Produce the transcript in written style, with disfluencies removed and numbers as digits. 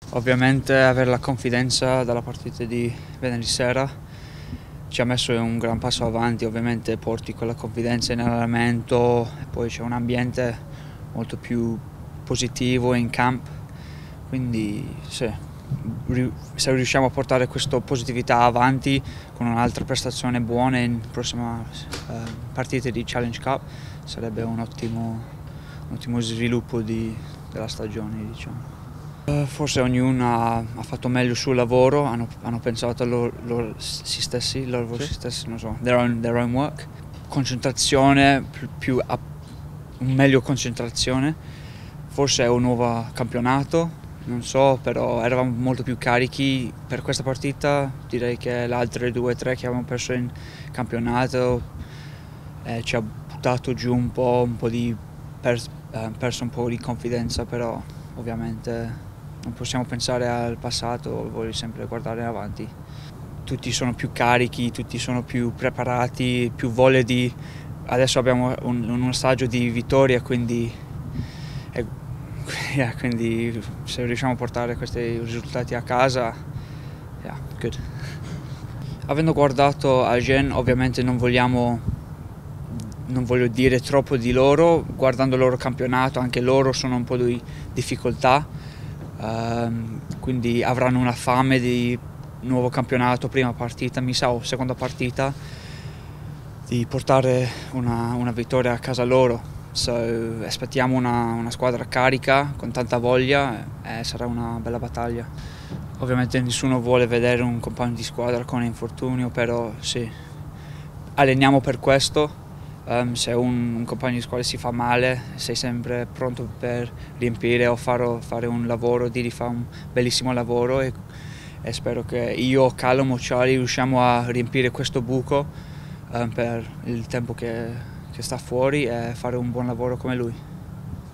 Ovviamente avere la confidenza dalla partita di venerdì sera ci ha messo un gran passo avanti, ovviamente porti quella confidenza in allenamento e poi c'è un ambiente molto più positivo in camp, quindi se riusciamo a portare questa positività avanti con un'altra prestazione buona in prossima partita di Challenge Cup sarebbe un ottimo sviluppo della stagione, diciamo. Forse ognuno ha fatto meglio il suo lavoro, hanno pensato a loro stessi, non so, their own work. Concentrazione, meglio concentrazione, forse è un nuovo campionato, non so, però eravamo molto più carichi per questa partita, direi che le altre 2 o 3 che avevamo perso in campionato ci ha buttato giù perso un po' di confidenza, però ovviamente non possiamo pensare al passato, voglio sempre guardare avanti. Tutti sono più carichi, tutti sono più preparati, più voglia di... Adesso abbiamo un assaggio di vittoria, quindi se riusciamo a portare questi risultati a casa, good. Avendo guardato Agen, ovviamente non voglio dire troppo di loro, guardando il loro campionato, anche loro sono un po' di difficoltà. Quindi avranno una fame di nuovo campionato, prima partita o seconda partita, di portare una vittoria a casa loro. Aspettiamo una squadra carica, con tanta voglia, e sarà una bella battaglia. Ovviamente nessuno vuole vedere un compagno di squadra con infortunio, però sì, alleniamo per questo. Se un compagno di squadra si fa male, sei sempre pronto per riempire o fare un lavoro, Didi fa un bellissimo lavoro e spero che io, Callum o Charlie riusciamo a riempire questo buco per il tempo che sta fuori e fare un buon lavoro come lui.